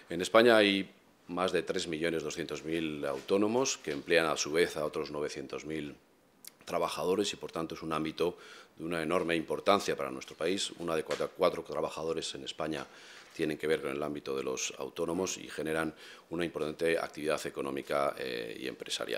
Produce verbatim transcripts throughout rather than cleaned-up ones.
En España hay más de tres millones doscientos mil autónomos que emplean a su vez a otros novecientos mil trabajadores y, por tanto, es un ámbito de una enorme importancia para nuestro país. Una de cada cuatro trabajadores en España tienen que ver con el ámbito de los autónomos y generan una importante actividad económica eh, y empresarial.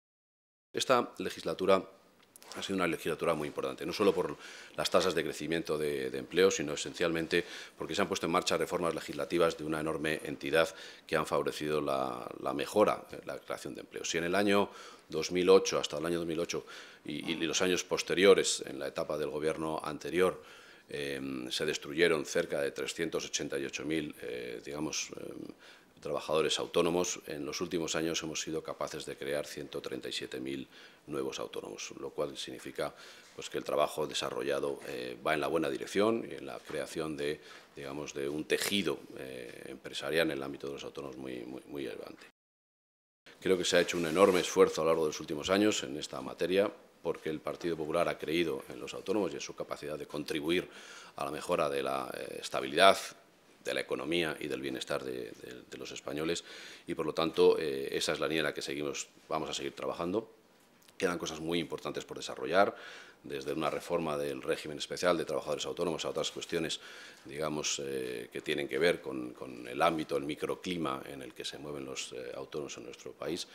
Esta legislatura ha sido una legislatura muy importante, no solo por las tasas de crecimiento de, de empleo, sino esencialmente porque se han puesto en marcha reformas legislativas de una enorme entidad que han favorecido la, la mejora, la creación de empleo. Si en el año dos mil ocho, hasta el año dos mil ocho y, y los años posteriores, en la etapa del Gobierno anterior, eh, se destruyeron cerca de trescientos ochenta y ocho mil, eh, digamos, eh, trabajadores autónomos, en los últimos años hemos sido capaces de crear ciento treinta y siete mil nuevos autónomos, lo cual significa pues, que el trabajo desarrollado eh, va en la buena dirección y en la creación de, digamos, de un tejido eh, empresarial en el ámbito de los autónomos muy, muy, muy relevante. Creo que se ha hecho un enorme esfuerzo a lo largo de los últimos años en esta materia, porque el Partido Popular ha creído en los autónomos y en su capacidad de contribuir a la mejora de la eh, estabilidad, de la economía y del bienestar de, de, de los españoles, y por lo tanto eh, esa es la línea en la que seguimos, vamos a seguir trabajando. Quedan cosas muy importantes por desarrollar, desde una reforma del régimen especial de trabajadores autónomos a otras cuestiones, digamos, eh, que tienen que ver con, con el ámbito, el microclima en el que se mueven los eh, autónomos en nuestro país.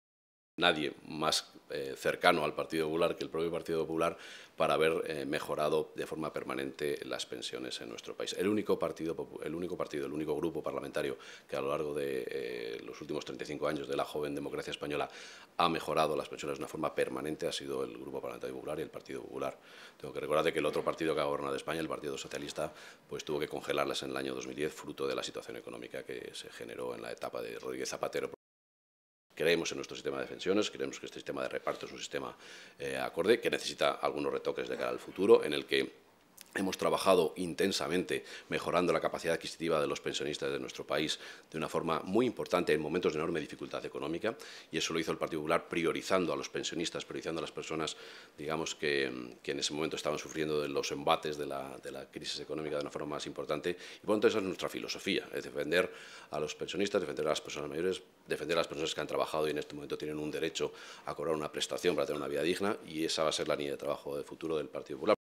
Nadie más eh, cercano al Partido Popular que el propio Partido Popular para haber eh, mejorado de forma permanente las pensiones en nuestro país. El único partido, el único partido, el único grupo parlamentario que a lo largo de eh, los últimos treinta y cinco años de la joven democracia española ha mejorado las pensiones de una forma permanente ha sido el Grupo Parlamentario Popular y el Partido Popular. Tengo que recordar que el otro partido que ha gobernado España, el Partido Socialista, pues tuvo que congelarlas en el año dos mil diez, fruto de la situación económica que se generó en la etapa de Rodríguez Zapatero. Creemos en nuestro sistema de pensiones, creemos que este sistema de reparto es un sistema eh, acorde, que necesita algunos retoques de cara al futuro, en el que hemos trabajado intensamente mejorando la capacidad adquisitiva de los pensionistas de nuestro país de una forma muy importante en momentos de enorme dificultad económica, y eso lo hizo el Partido Popular priorizando a los pensionistas, priorizando a las personas, digamos, que, que en ese momento estaban sufriendo de los embates de la, de la crisis económica de una forma más importante. Y por lo tanto esa es nuestra filosofía, es defender a los pensionistas, defender a las personas mayores, defender a las personas que han trabajado y en este momento tienen un derecho a cobrar una prestación para tener una vida digna, y esa va a ser la línea de trabajo de futuro del Partido Popular.